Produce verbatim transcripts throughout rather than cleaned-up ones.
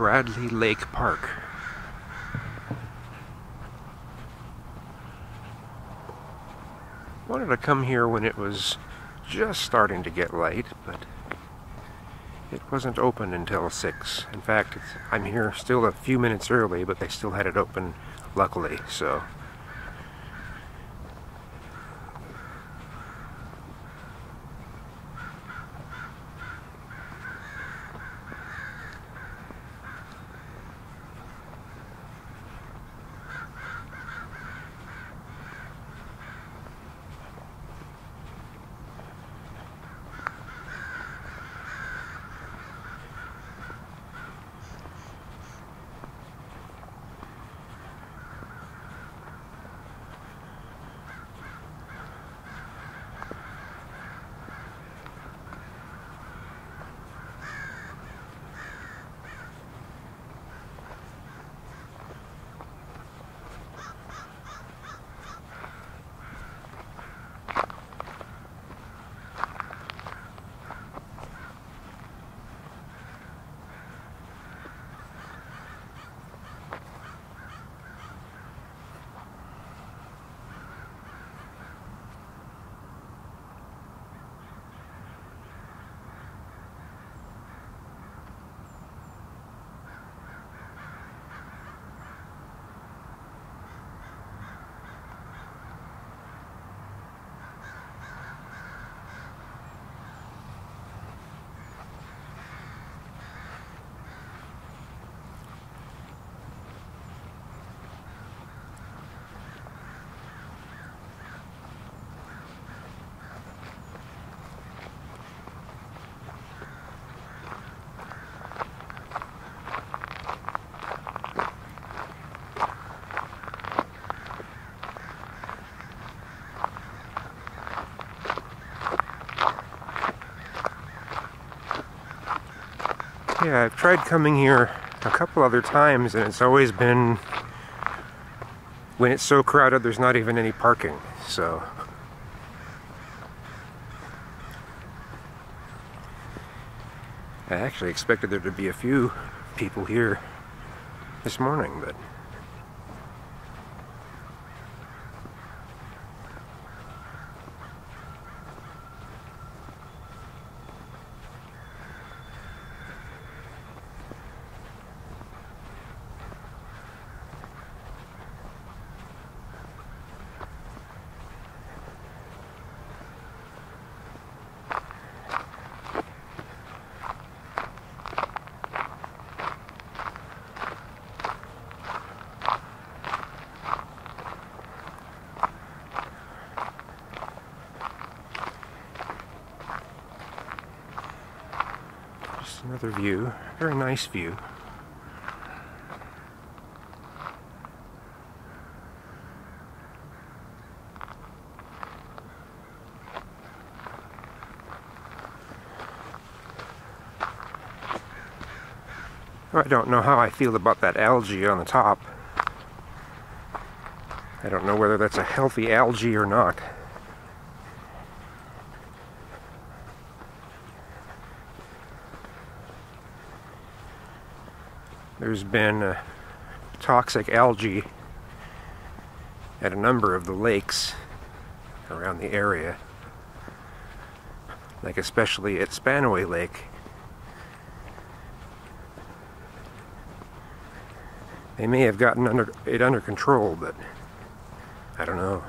Bradley Lake Park. Wanted to come here when it was just starting to get light, but it wasn't open until six. In fact, it's, I'm here still a few minutes early, but they still had it open, luckily, so. Yeah, I've tried coming here a couple other times, and it's always been when it's so crowded there's not even any parking, so. I actually expected there to be a few people here this morning, but another view, very nice view. I don't know how I feel about that algae on the top. I don't know whether that's a healthy algae or not. There's been uh, toxic algae at a number of the lakes around the area, like especially at Spanaway Lake. They may have gotten under, it under control, but I don't know.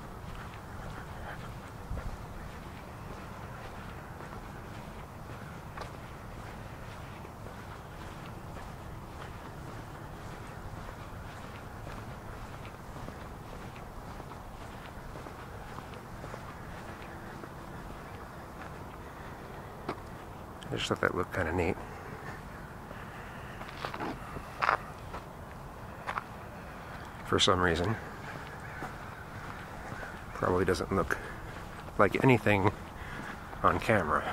I just thought that looked kind of neat. For some reason. Probably doesn't look like anything on camera.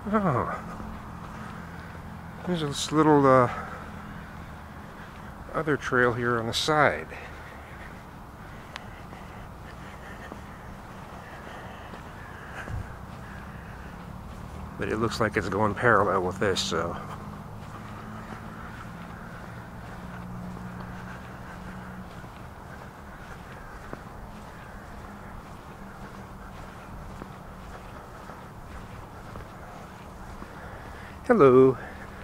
Oh. There's this little uh, other trail here on the side. But it looks like it's going parallel with this, so... Hello.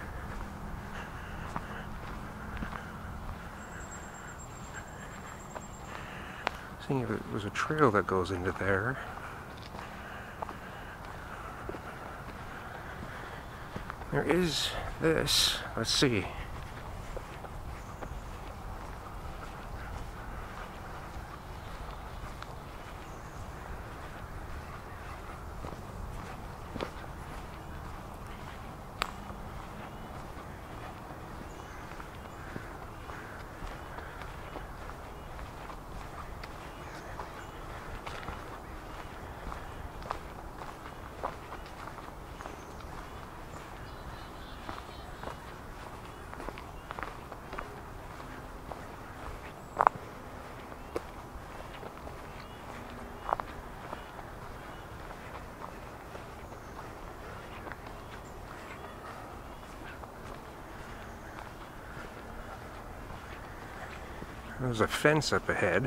Seeing if it was a trail that goes into there. There is this. Let's see. There's a fence up ahead.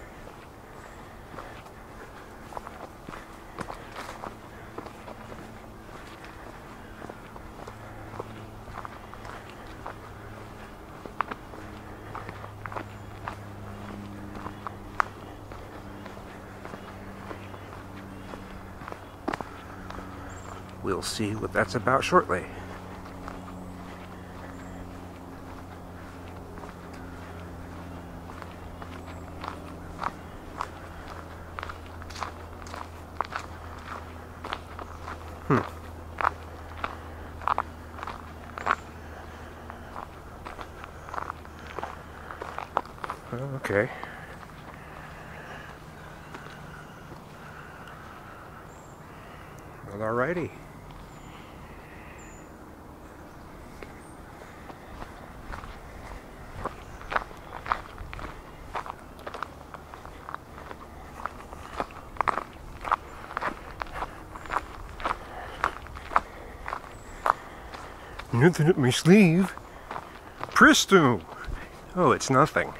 We'll see what that's about shortly. Hmm. Well, okay. Well, alrighty. Nothing up my sleeve. Presto! Oh, it's nothing.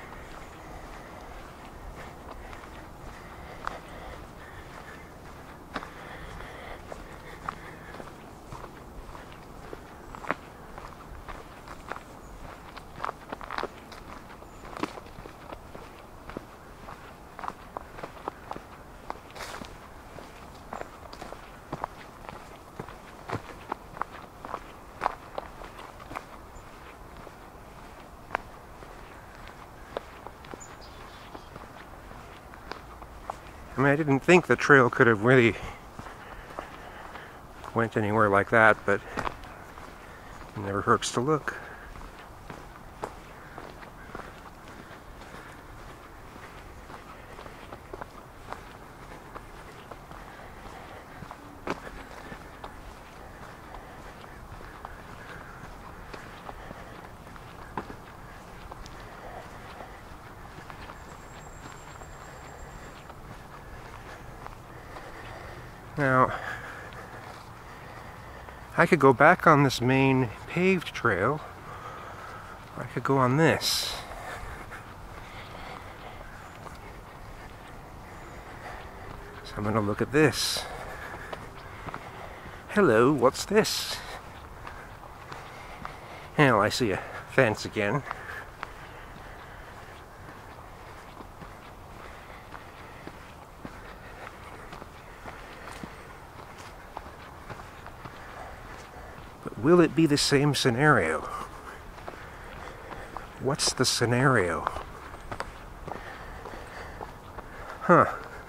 I mean, I didn't think the trail could have really went anywhere like that, but it never hurts to look. Now, I could go back on this main paved trail, or I could go on this. So I'm going to look at this. Hello, what's this? Hell, I see a fence again. Will it be the same scenario? What's the scenario? Huh.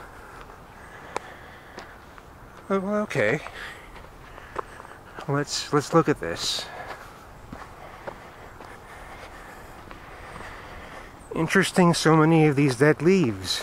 Oh, well, okay. Let's let's look at this. Interesting, so many of these dead leaves.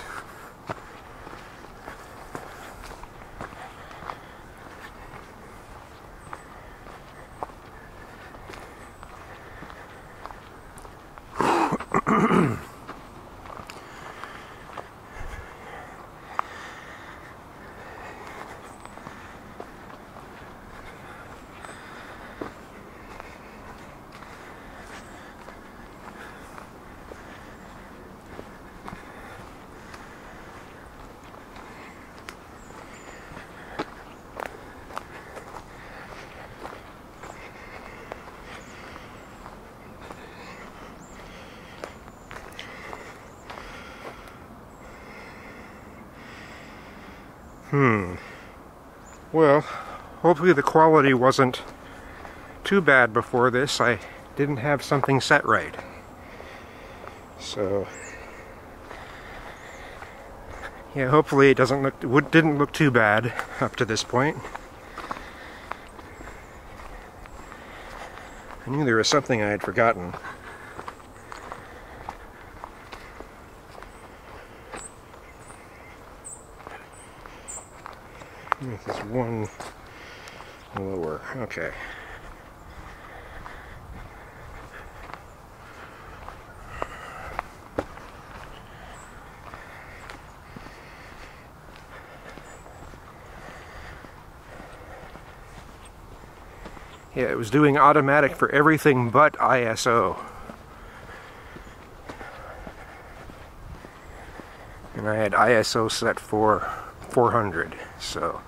Hmm. Well, hopefully the quality wasn't too bad before this. I didn't have something set right. So, yeah, hopefully it doesn't look, it didn't look too bad up to this point. I knew there was something I had forgotten. This is one lower. Okay. Yeah, it was doing automatic for everything but I S O. And I had I S O set for four hundred, so.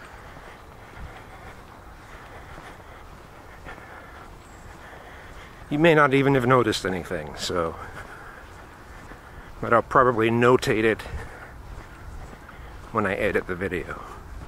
You may not even have noticed anything, so. But I'll probably notate it when I edit the video.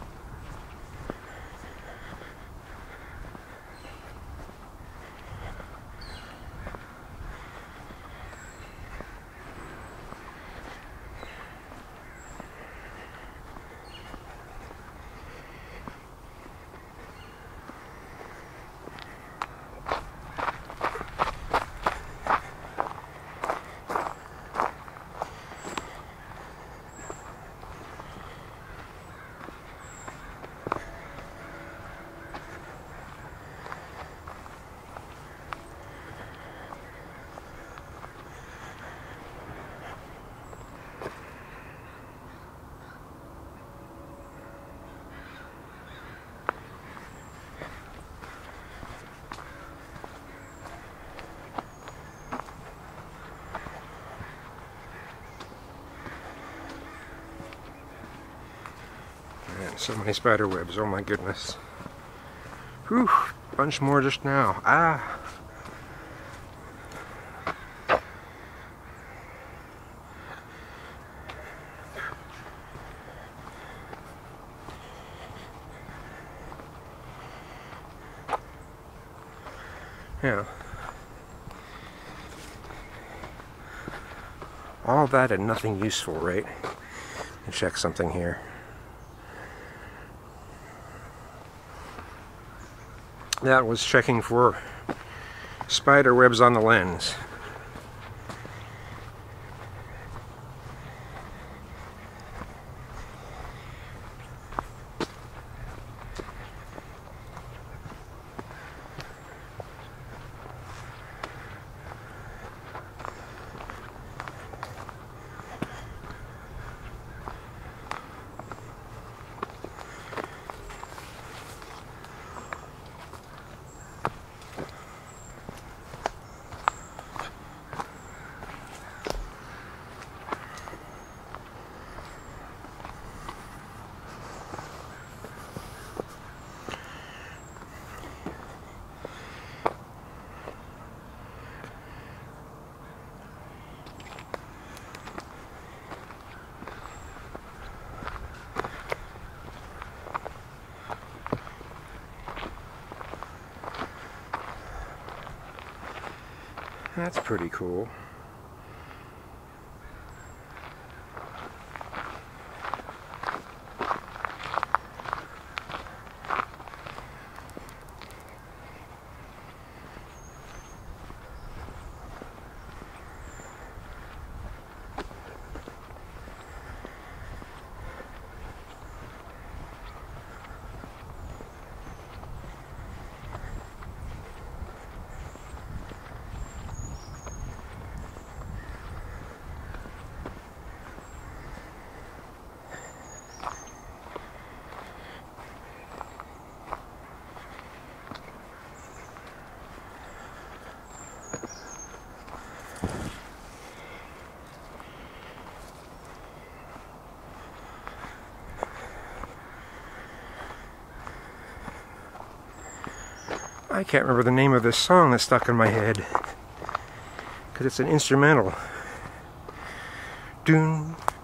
Man, so many spider webs, oh my goodness. Whew, bunch more just now. Ah! Yeah. All that and nothing useful, right? Let me check something here. That was checking for spider webs on the lens. That's pretty cool. I can't remember the name of this song that's stuck in my head, because it's an instrumental. Doon,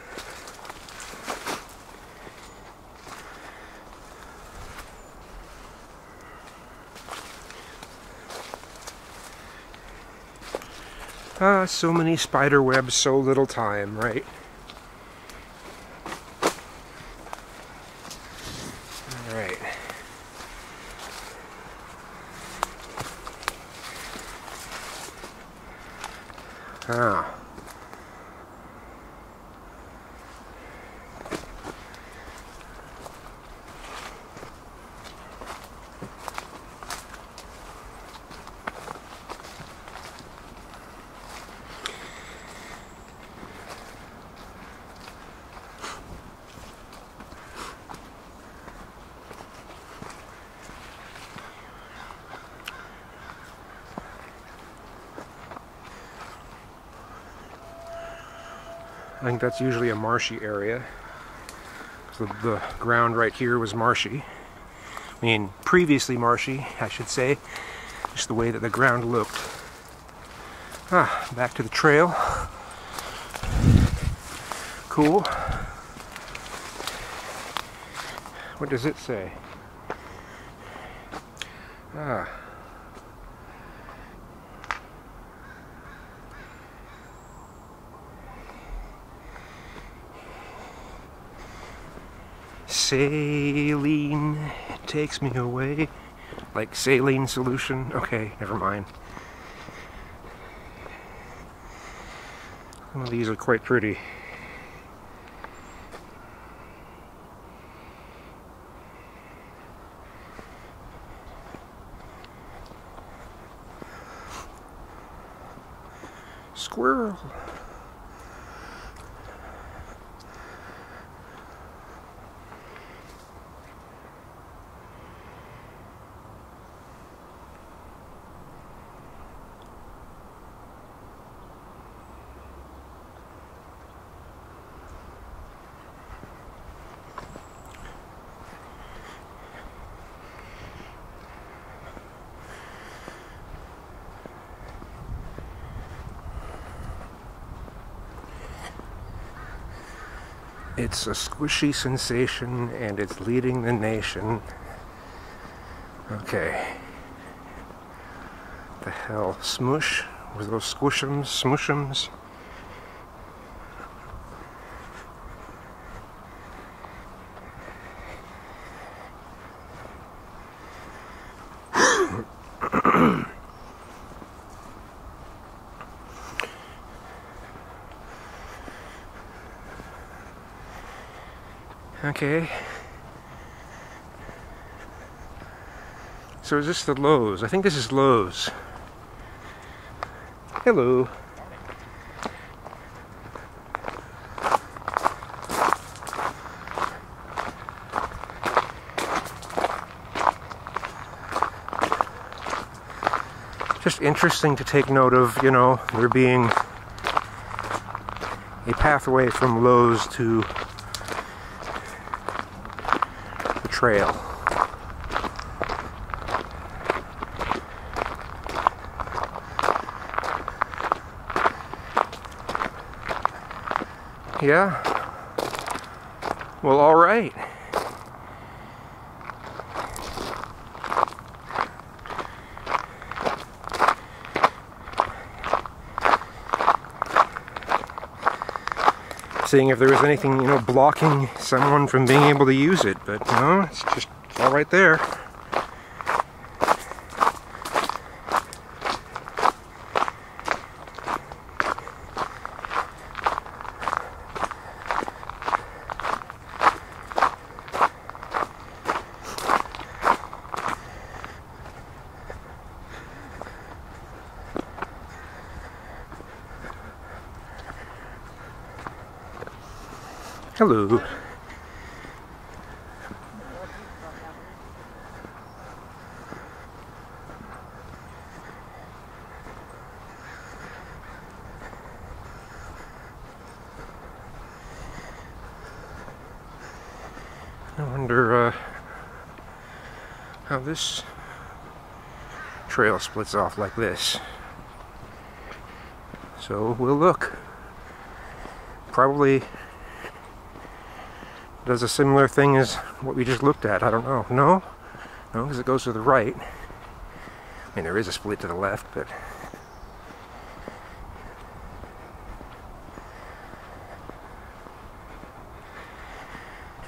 Ah, so many spider webs, so little time, right? Alright. Ah. I think that's usually a marshy area. So the ground right here was marshy. I mean, previously marshy, I should say. Just the way that the ground looked. Ah, back to the trail. Cool. What does it say? Ah. Saline takes me away. Like saline solution? Okay, never mind. Some of these are quite pretty. Squirrel. It's a squishy sensation and it's leading the nation. Okay. The hell? Smoosh? Were those squishums? Smooshums? Okay. So is this the Lowe's? I think this is Lowe's. Hello. Just interesting to take note of, you know, there being a pathway from Lowe's to the trail. Yeah? Well, all right. Seeing if there was anything, you know, blocking someone from being able to use it, but no, it's just it's all right there. Hello. I wonder uh, how this trail splits off like this. So we'll look. Probably does a similar thing as what we just looked at. I don't know. No? No, because it goes to the right. I mean, there is a split to the left, but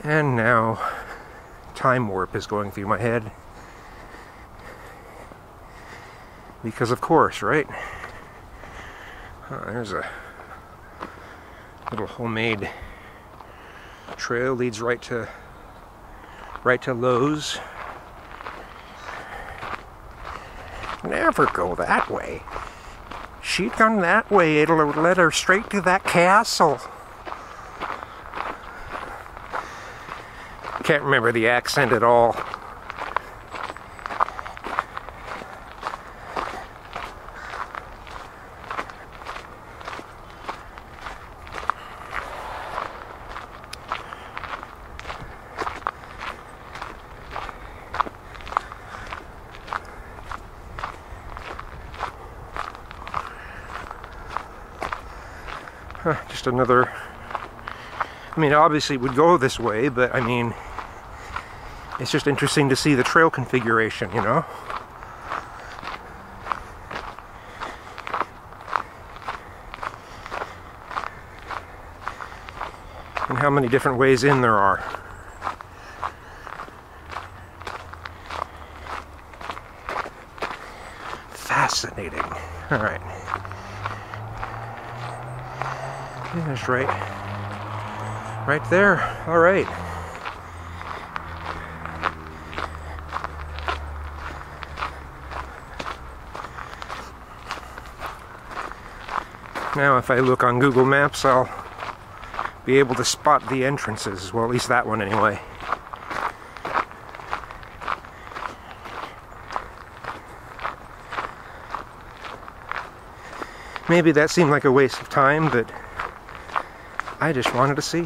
And now time warp is going through my head. Because of course, right? Oh, there's a little homemade trail, leads right to right to Lowe's. Never go that way. She'd gone that way, it'll have led her straight to that castle. Can't remember the accent at all. Huh, just another, I mean, obviously it would go this way, but I mean, it's just interesting to see the trail configuration, you know? And how many different ways in there are. Fascinating. All right. That's right. Right there. All right. Now if I look on Google Maps, I'll be able to spot the entrances. Well, at least that one anyway. Maybe that seemed like a waste of time, but I just wanted to see.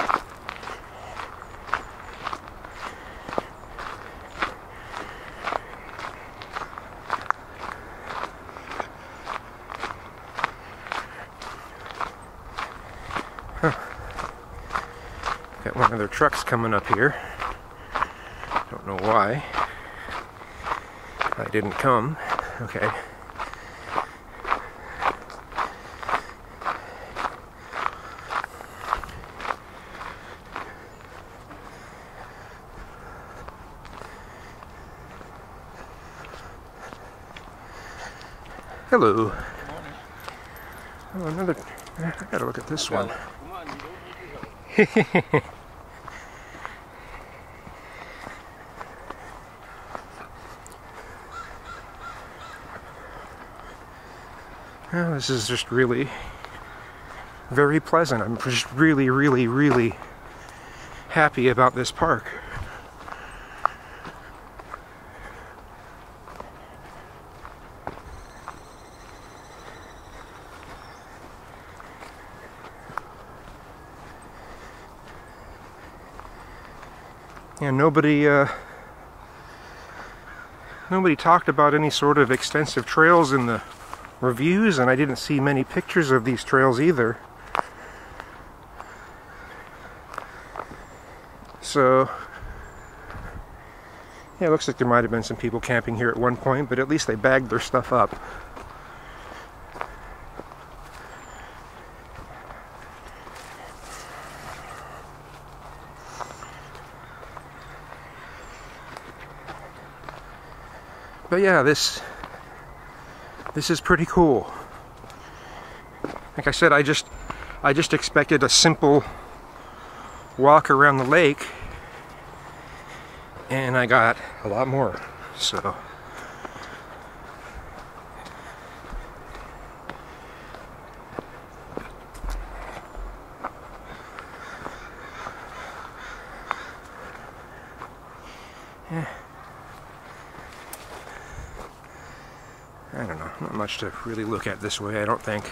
Huh. Got one of their trucks coming up here. Don't know why. I didn't come. Okay. Hello. Good morning. Oh, another. I gotta look at this one. Well, this is just really very pleasant. I'm just really, really, really happy about this park. And nobody, uh, nobody talked about any sort of extensive trails in the reviews, and I didn't see many pictures of these trails either. So, yeah, it looks like there might have been some people camping here at one point, but at least they bagged their stuff up. But yeah, this this is pretty cool. Like I said, I just I just expected a simple walk around the lake, and I got a lot more. So yeah. I don't know, not much to really look at this way, I don't think.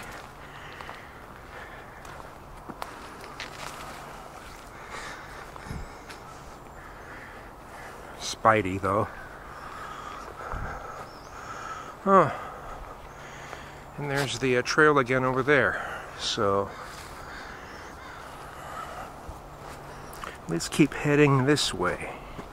Spidey, though. Oh. And there's the uh, trail again over there. So let's keep heading this way.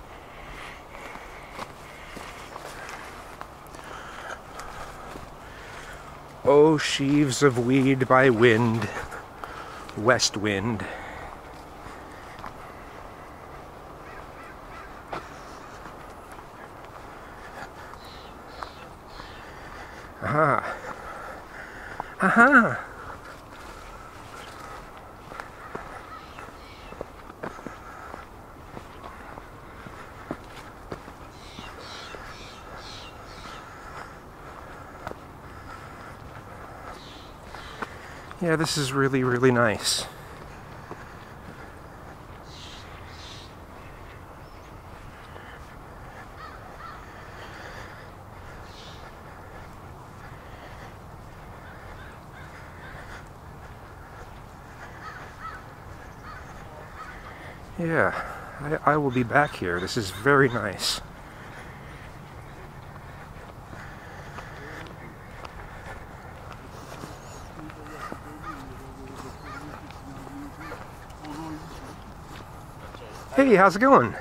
Oh, sheaves of weed by wind, west wind. Haha! Yeah, this is really, really nice. Yeah, I, I will be back here. This is very nice. Hey, how's it going?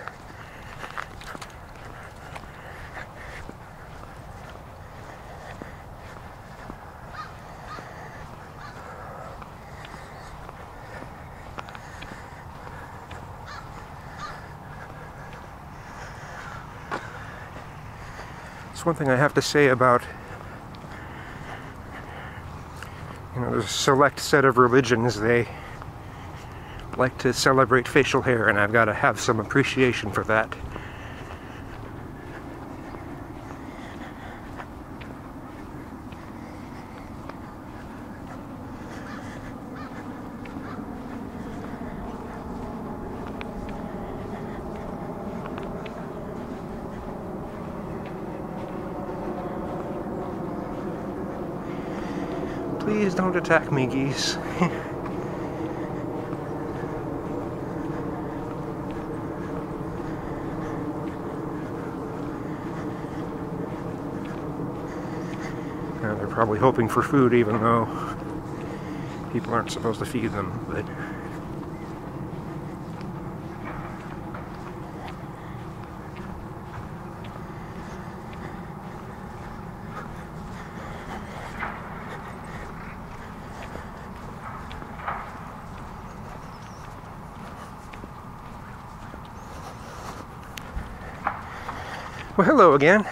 It's one thing I have to say about, you know, there's a select set of religions, they like to celebrate facial hair, and I've got to have some appreciation for that. Please don't attack me, geese. Now, they're probably hoping for food, even though people aren't supposed to feed them, but... Well, hello again.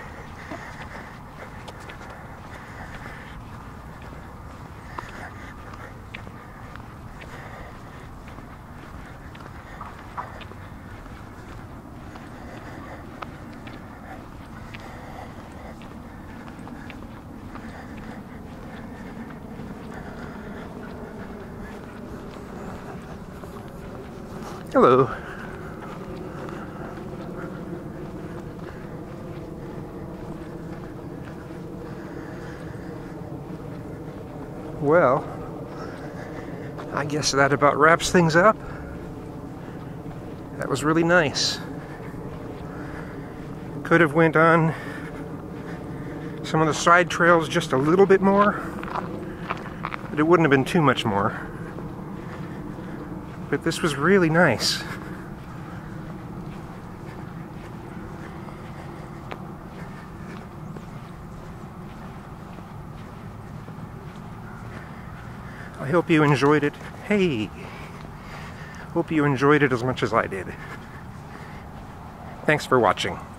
Hello. Well, I guess that about wraps things up. That was really nice. Could have went on some of the side trails just a little bit more, but it wouldn't have been too much more. But this was really nice. I hope you enjoyed it. Hey! Hope you enjoyed it as much as I did. Thanks for watching.